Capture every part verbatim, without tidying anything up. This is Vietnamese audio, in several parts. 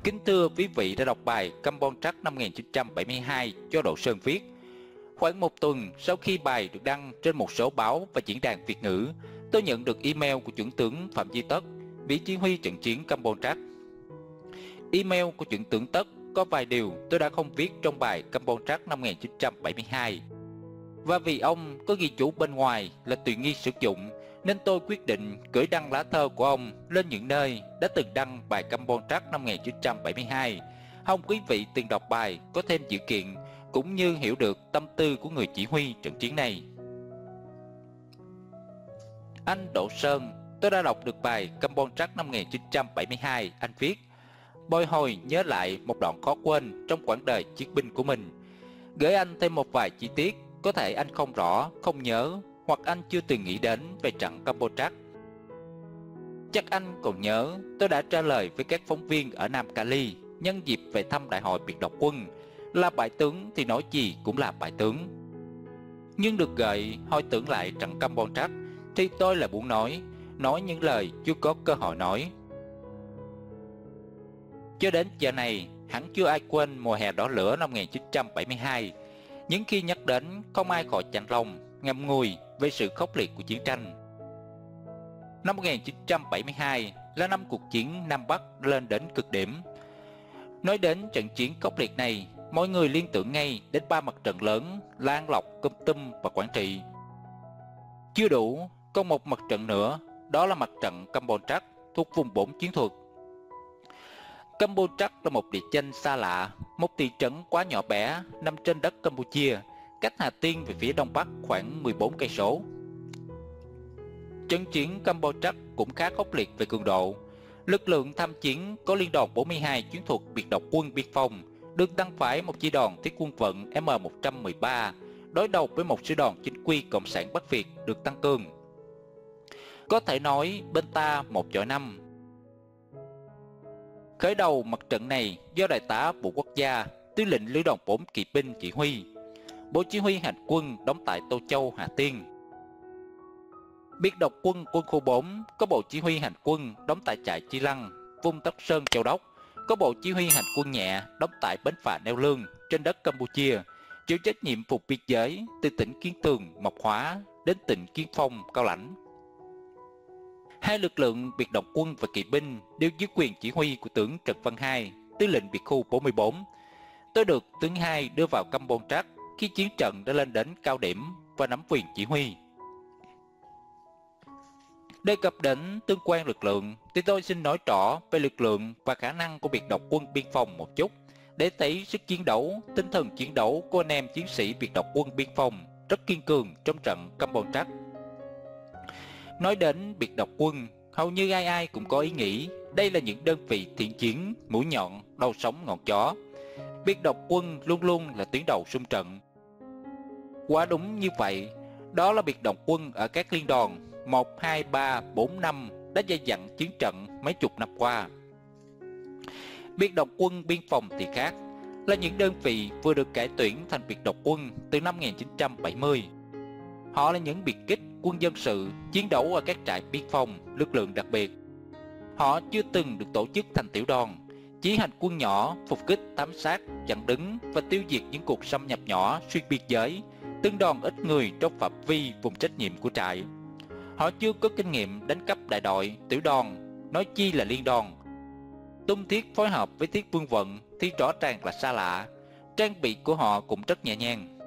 Kính thưa quý vị đã đọc bài Cambon-Trắc năm một nghìn chín trăm bảy mươi hai do Đỗ Sơn viết. Khoảng một tuần sau khi bài được đăng trên một số báo và diễn đàn Việt ngữ, tôi nhận được email của chuẩn tướng Phạm Duy Tất, vị chỉ huy trận chiến Cambon-Trắc. Email của chuẩn tướng Tất có vài điều tôi đã không viết trong bài Cambon-Trắc năm một nghìn chín trăm bảy mươi hai. Và vì ông có ghi chú bên ngoài là tùy nghi sử dụng, nên tôi quyết định gửi đăng lá thơ của ông lên những nơi đã từng đăng bài Cambon-Trắc năm một nghìn chín trăm bảy mươi hai. Mong quý vị từng đọc bài có thêm dữ kiện, cũng như hiểu được tâm tư của người chỉ huy trận chiến này. Anh Đỗ Sơn, tôi đã đọc được bài Cambon-Trắc năm một nghìn chín trăm bảy mươi hai. Anh viết: bồi hồi nhớ lại một đoạn khó quên trong quãng đời chiến binh của mình. Gửi anh thêm một vài chi tiết có thể anh không rõ, không nhớ, hoặc anh chưa từng nghĩ đến về trận Cambon-Trắc. Chắc anh còn nhớ tôi đã trả lời với các phóng viên ở Nam Cali nhân dịp về thăm đại hội biệt độc quân là bại tướng thì nói gì cũng là bại tướng. Nhưng được gợi hồi tưởng lại trận Cambon-Trắc thì tôi lại muốn nói, nói những lời chưa có cơ hội nói. Cho đến giờ này, hẳn chưa ai quên mùa hè đỏ lửa năm một nghìn chín trăm bảy mươi hai. Những khi nhắc đến, không ai khỏi chạnh lòng, ngậm ngùi về sự khốc liệt của chiến tranh. Năm một nghìn chín trăm bảy mươi hai là năm cuộc chiến Nam Bắc lên đến cực điểm. Nói đến trận chiến khốc liệt này, mọi người liên tưởng ngay đến ba mặt trận lớn là An Lộc, Kon Tum và Quảng Trị. Chưa đủ, còn một mặt trận nữa, đó là mặt trận Cambon-Trắc thuộc vùng bốn chiến thuật. Cambon-Trắc là một địa danh xa lạ, một thị trấn quá nhỏ bé nằm trên đất Campuchia, cách Hà Tiên về phía đông bắc khoảng mười bốn cây số. Trận chiến Cambon-Trắc cũng khá khốc liệt về cường độ. Lực lượng tham chiến có Liên đoàn bốn mươi hai chiến thuật biệt độc quân biên phòng được tăng phải một chi đoàn thiết quân vận M một trăm mười ba, đối đầu với một sư đoàn chính quy cộng sản Bắc Việt được tăng cường. Có thể nói bên ta một chọi năm. Khởi đầu mặt trận này do Đại tá Vũ Quốc Gia, tư lệnh Lữ đoàn bốn kỵ binh chỉ huy. Bộ chỉ huy hành quân đóng tại Tô Châu, Hà Tiên. Biệt độc quân quân khu bốn có bộ chỉ huy hành quân đóng tại trại Chi Lăng, vùng Tất Sơn, Châu Đốc. Có bộ chỉ huy hành quân nhẹ đóng tại bến phà Neo Lương trên đất Campuchia, chịu trách nhiệm phục biên giới từ tỉnh Kiên Tường, Mộc Hóa đến tỉnh Kiên Phong, Cao Lãnh. Hai lực lượng biệt độc quân và kỵ binh đều dưới quyền chỉ huy của tướng Trần Văn Hai, tư lệnh biệt khu bốn mươi bốn. Tôi được tướng Hai đưa vào Cambon-Trắc khi chiến trận đã lên đến cao điểm và nắm quyền chỉ huy. Đề cập đến tương quan lực lượng thì tôi xin nói rõ về lực lượng và khả năng của biệt độc quân biên phòng một chút, để thấy sức chiến đấu, tinh thần chiến đấu của anh em chiến sĩ biệt độc quân biên phòng rất kiên cường trong trận Cambon-Trắc. Nói đến biệt độc quân, hầu như ai ai cũng có ý nghĩ đây là những đơn vị thiện chiến, mũi nhọn, đầu sóng ngọn gió. Biệt độc quân luôn luôn là tuyến đầu xung trận. Quả đúng như vậy, đó là biệt độc quân ở các liên đoàn một, hai, ba, bốn, năm đã dày dặn chiến trận mấy chục năm qua. Biệt độc quân biên phòng thì khác, là những đơn vị vừa được cải tuyển thành biệt độc quân từ năm một nghìn chín trăm bảy mươi. Họ là những biệt kích quân dân sự chiến đấu ở các trại biên phòng, lực lượng đặc biệt. Họ chưa từng được tổ chức thành tiểu đoàn, chỉ hành quân nhỏ, phục kích, thám sát, chặn đứng và tiêu diệt những cuộc xâm nhập nhỏ xuyên biên giới, từng đoàn ít người trong phạm vi vùng trách nhiệm của trại. Họ chưa có kinh nghiệm đánh cắp đại đội, tiểu đoàn, nói chi là liên đoàn. Tung thiết phối hợp với thiết quân vận thì rõ ràng là xa lạ. Trang bị của họ cũng rất nhẹ nhàng.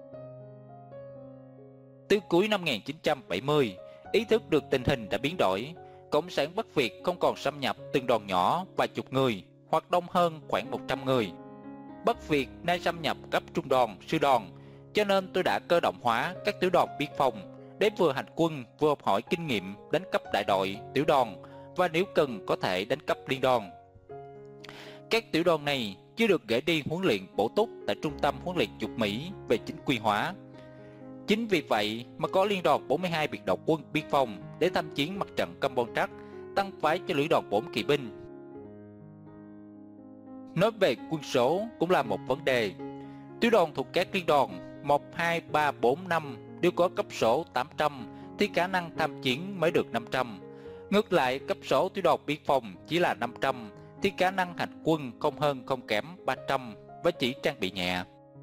Từ cuối năm một nghìn chín trăm bảy mươi, ý thức được tình hình đã biến đổi. Cộng sản Bắc Việt không còn xâm nhập từng đoàn nhỏ vài chục người, hoặc đông hơn khoảng một trăm người. Bắc Việt nay xâm nhập cấp trung đoàn, sư đoàn, cho nên tôi đã cơ động hóa các tiểu đoàn biên phòng để vừa hành quân vừa học hỏi kinh nghiệm đánh cắp đại đội, tiểu đoàn và nếu cần có thể đánh cắp liên đoàn. Các tiểu đoàn này chưa được gửi đi huấn luyện bổ túc tại trung tâm huấn luyện Dục Mỹ về chính quy hóa. Chính vì vậy mà có Liên đoàn bốn mươi hai biệt độc quân biên phòng để tham chiến mặt trận Cambon-Trắc, tăng phái cho Lữ đoàn bốn kỵ binh. Nói về quân số cũng là một vấn đề. Tiểu đoàn thuộc các liên đoàn một, hai, ba, bốn, năm đều có cấp số tám trăm thì khả năng tham chiến mới được năm trăm. Ngược lại, cấp số tiểu đoàn biên phòng chỉ là năm trăm thì khả năng hành quân không hơn không kém ba trăm và chỉ trang bị nhẹ.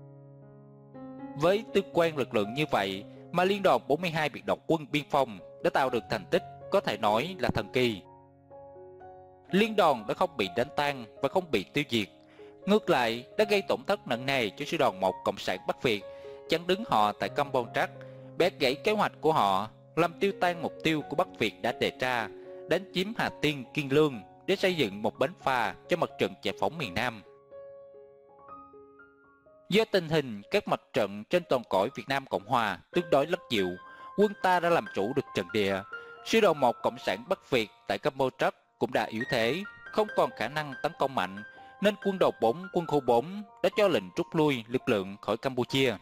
Với tương quan lực lượng như vậy mà Liên đoàn bốn mươi hai biệt động quân biên phòng đã tạo được thành tích có thể nói là thần kỳ. Liên đoàn đã không bị đánh tan và không bị tiêu diệt, ngược lại đã gây tổn thất nặng nề cho sư đoàn một Cộng sản Bắc Việt, chặn đứng họ tại Campong Trắc, bẻ gãy kế hoạch của họ, làm tiêu tan mục tiêu của Bắc Việt đã đề ra, đánh chiếm Hà Tiên, Kiên Lương để xây dựng một bến phà cho mặt trận giải phóng miền Nam. Do tình hình các mặt trận trên toàn cõi Việt Nam Cộng Hòa tương đối lất dịu, quân ta đã làm chủ được trận địa. Sư đoàn một Cộng sản Bắc Việt tại Campong Trắc cũng đã yếu thế, không còn khả năng tấn công mạnh, nên quân đoàn bốn, quân khu bốn đã cho lệnh rút lui lực lượng khỏi Campuchia.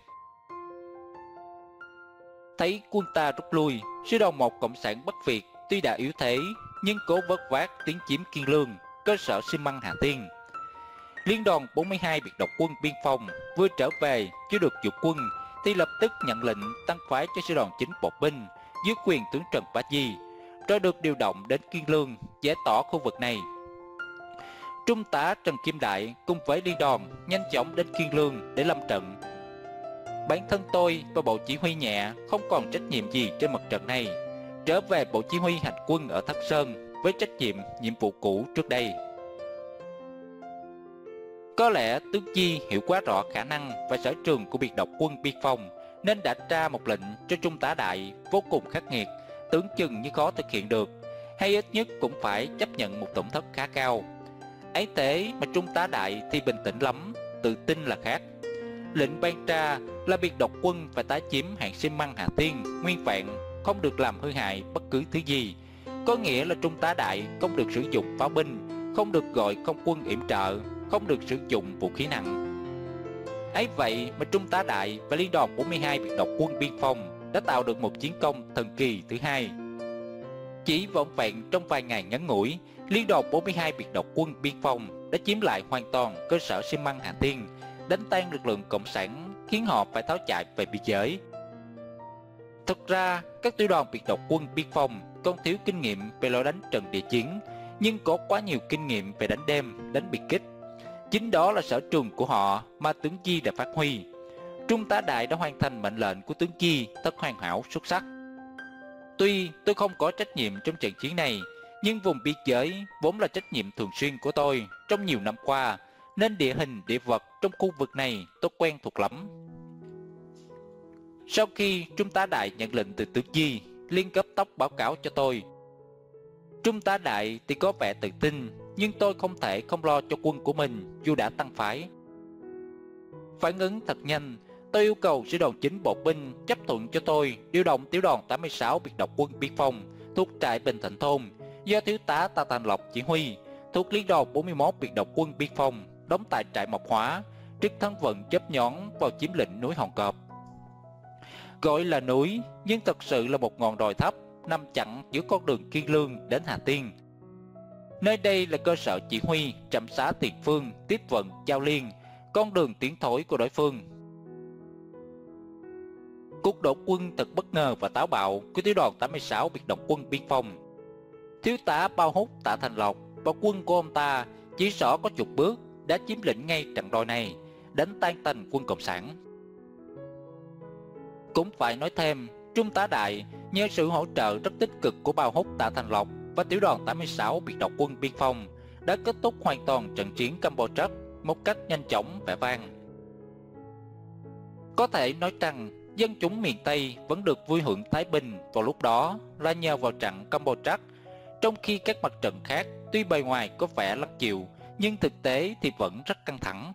Thấy quân ta rút lui, sư đoàn một Cộng sản Bắc Việt tuy đã yếu thế nhưng cố vớt vát tiến chiếm Kiên Lương, cơ sở xi măng Hà Tiên. Liên đoàn bốn mươi hai biệt động quân biên phòng vừa trở về chưa được dụng quân thì lập tức nhận lệnh tăng phái cho sư đoàn chín bộ binh dưới quyền tướng Trần Bá Di, rồi được điều động đến Kiên Lương giải tỏa khu vực này. Trung tá Trần Kim Đại cùng với liên đoàn nhanh chóng đến Kiên Lương để lâm trận. Bản thân tôi và bộ chỉ huy nhẹ không còn trách nhiệm gì trên mặt trận này, trở về bộ chỉ huy hành quân ở Thất Sơn với trách nhiệm nhiệm vụ cũ trước đây. Có lẽ tướng Chi hiểu quá rõ khả năng và sở trường của biệt động quân biên phòng nên đã ra một lệnh cho Trung tá Đại vô cùng khắc nghiệt, tưởng chừng như khó thực hiện được, hay ít nhất cũng phải chấp nhận một tổn thất khá cao. Ấy thế mà Trung tá Đại thì bình tĩnh lắm, tự tin là khác. Lệnh ban ra là biệt động quân phải tái chiếm hạng xi măng Hà Tiên nguyên vẹn, không được làm hư hại bất cứ thứ gì. Có nghĩa là Trung tá Đại không được sử dụng pháo binh, không được gọi không quân yểm trợ, không được sử dụng vũ khí nặng. Ấy vậy mà Trung tá Đại và Liên đoàn bốn mươi hai biệt động quân biên phòng đã tạo được một chiến công thần kỳ thứ hai. Chỉ vỏn vẹn trong vài ngày ngắn ngủi, Liên đoàn bốn mươi hai biệt động quân biên phòng đã chiếm lại hoàn toàn cơ sở xi măng Hà Tiên, đánh tan lực lượng cộng sản, khiến họ phải tháo chạy về biên giới. Thực ra, các tiểu đoàn biệt động quân biên phòng còn thiếu kinh nghiệm về lối đánh trận địa chiến, nhưng có quá nhiều kinh nghiệm về đánh đêm, đánh biệt kích. Chính đó là sở trường của họ mà tướng Chi đã phát huy. Trung tá Đại đã hoàn thành mệnh lệnh của tướng Chi thật hoàn hảo xuất sắc. Tuy tôi không có trách nhiệm trong trận chiến này, nhưng vùng biên giới vốn là trách nhiệm thường xuyên của tôi trong nhiều năm qua, nên địa hình địa vật trong khu vực này tôi quen thuộc lắm. Sau khi Trung tá Đại nhận lệnh từ tướng Chi, liền cấp tốc báo cáo cho tôi. Trung tá Đại thì có vẻ tự tin, nhưng tôi không thể không lo cho quân của mình dù đã tăng phái. Phản ứng thật nhanh, tôi yêu cầu sư đoàn chín bộ binh chấp thuận cho tôi điều động tiểu đoàn tám mươi sáu biệt động quân biên phòng thuộc trại Bình Thạnh Thôn do thiếu tá Tạ Thành Lộc chỉ huy, thuộc Liên đoàn bốn mươi mốt biệt động quân biên phòng đóng tại trại Mộc Hóa, trực thăng vận chớp nhón vào chiếm lĩnh núi Hòn Cọp. Gọi là núi nhưng thật sự là một ngọn đồi thấp nằm chặn giữa con đường Kiên Lương đến Hà Tiên. Nơi đây là cơ sở chỉ huy, trạm xá tiền phương, tiếp vận, giao liên, con đường tiến thối của đối phương. Cuộc đột quân thật bất ngờ và táo bạo của tiểu đoàn tám mươi sáu biệt động quân biên phòng. Thiếu tá Bao Hút Tạ Thành Lộc và quân của ông ta chỉ sợ có chục bước đã chiếm lĩnh ngay trận đồi này, đánh tan tành quân cộng sản. Cũng phải nói thêm, Trung tá Đại nhờ sự hỗ trợ rất tích cực của Bao Hút Tạ Thành Lộc và tiểu đoàn tám mươi sáu biệt động quân biên phòng đã kết thúc hoàn toàn trận chiến Campong Trắc một cách nhanh chóng vẻ vang. Có thể nói rằng dân chúng miền Tây vẫn được vui hưởng thái bình vào lúc đó là nhờ vào trận Campong Trắc, trong khi các mặt trận khác tuy bề ngoài có vẻ lắc chịu nhưng thực tế thì vẫn rất căng thẳng.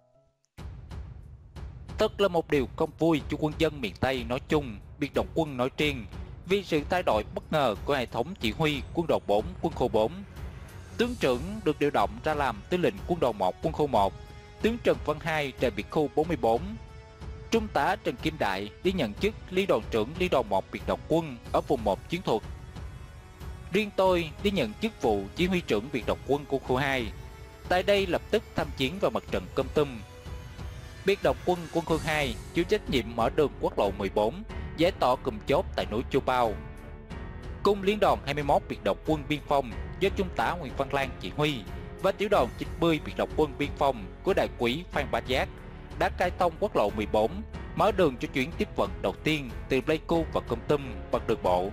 Thật là một điều không vui cho quân dân miền Tây nói chung, biệt động quân nói riêng, vì sự thay đổi bất ngờ của hệ thống chỉ huy quân đoàn bốn, quân khu bốn. Tướng trưởng được điều động ra làm tư lệnh quân đoàn một, quân khu một, tướng Trần Văn Hai rời biệt khu bốn mươi bốn. Trung tá Trần Kim Đại đi nhận chức liên đoàn trưởng liên đoàn một biệt động quân ở vùng một chiến thuật. Riêng tôi đi nhận chức vụ chỉ huy trưởng biệt động quân quân khu hai. Tại đây lập tức tham chiến vào mặt trận Kon Tum. Biệt động quân quân khu hai chịu trách nhiệm mở đường quốc lộ mười bốn, giải tỏa cụm chốt tại núi Chu Bao. Cùng liên đoàn hai mươi mốt biệt động quân biên phòng do Trung tá Nguyễn Văn Lan chỉ huy, và tiểu đoàn chín mươi biệt động quân biên phòng của đại úy Phan Bá Giác đã khai thông quốc lộ mười bốn, mở đường cho chuyến tiếp vận đầu tiên từ Pleiku và Kon Tum bằng đường bộ.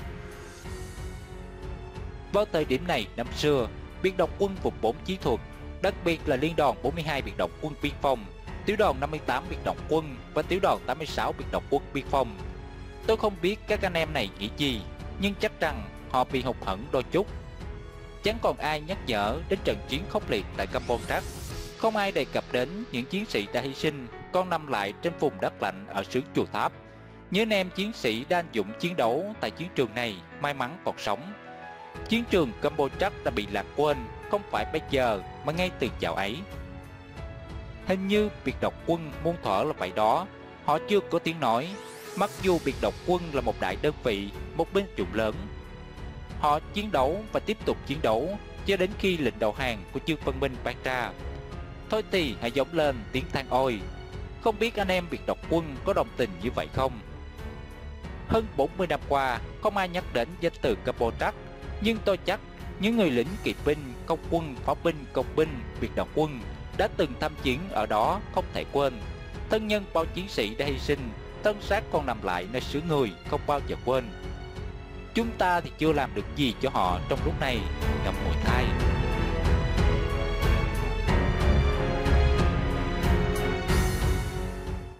Vào thời điểm này năm xưa, biệt động quân vùng bốn chiến thuật, đặc biệt là liên đoàn bốn mươi hai biệt động quân biên phòng, tiểu đoàn năm mươi tám biệt động quân và tiểu đoàn tám mươi sáu biệt động quân biên phòng. Tôi không biết các anh em này nghĩ gì, nhưng chắc rằng họ bị hụt hẫng đôi chút. Chẳng còn ai nhắc nhở đến trận chiến khốc liệt tại Campuchia, không ai đề cập đến những chiến sĩ đã hy sinh còn nằm lại trên vùng đất lạnh ở xứ Chùa Tháp. Những anh em chiến sĩ đã anh dũng chiến đấu tại chiến trường này may mắn còn sống. Chiến trường Campuchia đã bị lạc quên, không phải bây giờ mà ngay từ dạo ấy. Hình như biệt động quân muôn thuở là vậy đó, họ chưa có tiếng nói, mặc dù biệt động quân là một đại đơn vị, một binh chủng lớn. Họ chiến đấu và tiếp tục chiến đấu cho đến khi lệnh đầu hàng của Trương Văn Minh ban ra. Thôi thì hãy giống lên tiếng than ôi. Không biết anh em biệt động quân có đồng tình như vậy không? Hơn bốn mươi năm qua, không ai nhắc đến danh từ Campuchia, nhưng tôi chắc những người lính kỵ binh, công quân, pháo binh, công binh, biệt động quân đã từng tham chiến ở đó không thể quên. Thân nhân bao chiến sĩ đã hy sinh, thân xác còn nằm lại nơi xứ người không bao giờ quên. Chúng ta thì chưa làm được gì cho họ trong lúc này, ngậm ngùi thay.